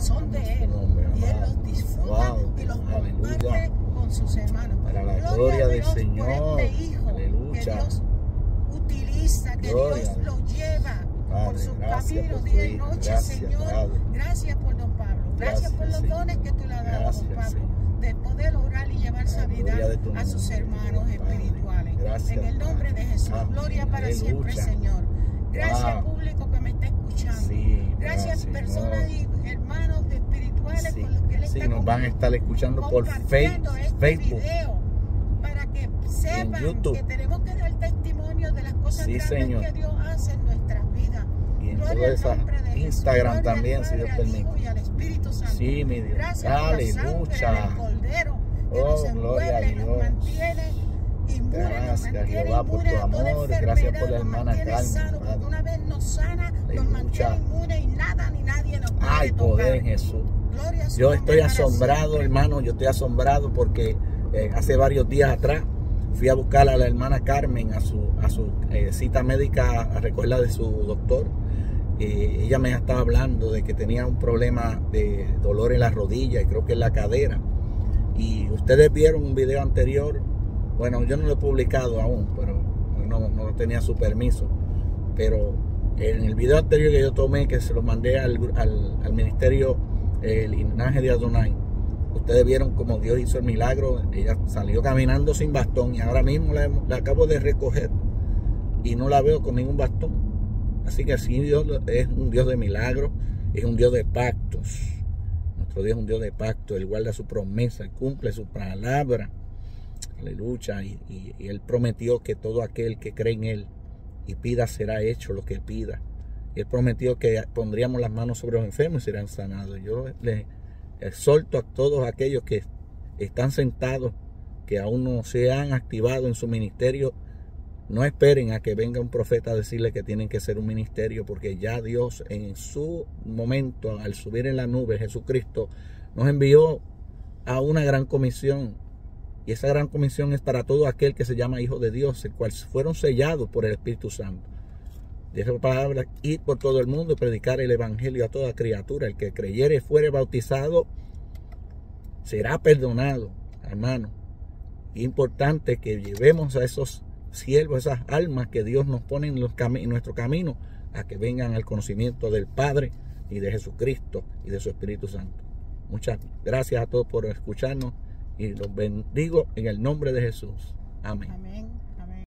son de Él. Y Él los disfruta y los comparte con sus hermanos. Para la gloria del Dios Señor. por este hijo que Dios utiliza, que Dios lo lleva por sus caminos día y noche, Señor. Gracias por don Pablo. Gracias por los dones que tú le has dado, don Pablo, de poder orar y llevar sanidad a sus hermanos espirituales. En el nombre de Jesús. Gloria para siempre, Señor. Gracias, público que me está escuchando. Gracias, personas y hermanos espirituales con los que Él está nos van a estar escuchando por Facebook. Video, para que sepan que tenemos que dar testimonio de las cosas grandes que Dios hace en nuestras vidas. Y en toda esa Instagram también, si Dios permite. Y al Espíritu Santo. Sí, mi Dios. Gracias aleluya. Por Cordero, que nos envuelve, nos mantiene inmunes, nos mantiene inmunes a toda enfermedad, nos mantiene sano, porque una vez nos sana, nos mantiene inmunes y nada ni nadie nos puede tocar. Poder en Jesús. Yo estoy asombrado, hermano, yo estoy asombrado porque hace varios días atrás fui a buscar a la hermana Carmen a su cita médica a recogerla de su doctor. Ella me estaba hablando de que tenía un problema de dolor en la rodilla y creo que en la cadera. Y ustedes vieron un video anterior, bueno, yo no lo he publicado aún, pero no tenía su permiso. Pero en el video anterior que yo tomé, que se lo mandé al ministerio El Linaje de Adonai, ustedes vieron como Dios hizo el milagro. Ella salió caminando sin bastón y ahora mismo la acabo de recoger y no la veo con ningún bastón. Así que sí, Dios es un Dios de milagros, es un Dios de pactos. Nuestro Dios es un Dios de pactos. Él guarda su promesa, Él cumple su palabra. Aleluya. Y Él prometió que todo aquel que cree en Él y pida será hecho lo que Él pida. Él prometió que pondríamos las manos sobre los enfermos y serán sanados. Yo les exhorto a todos aquellos que están sentados, que aún no se han activado en su ministerio, no esperen a que venga un profeta a decirle que tienen que ser un ministerio, porque ya Dios en su momento, al subir en la nube, Jesucristo nos envió a una gran comisión. Y esa gran comisión es para todo aquel que se llama hijo de Dios, el cual fueron sellados por el Espíritu Santo. De esa palabra, ir por todo el mundo y predicar el evangelio a toda criatura. El que creyere y fuere bautizado será perdonado, hermano. Es importante que llevemos a esos siervos, esas almas que Dios nos pone en nuestro camino, a que vengan al conocimiento del Padre y de Jesucristo y de su Espíritu Santo. Muchas gracias a todos por escucharnos y los bendigo en el nombre de Jesús. Amén. Amén.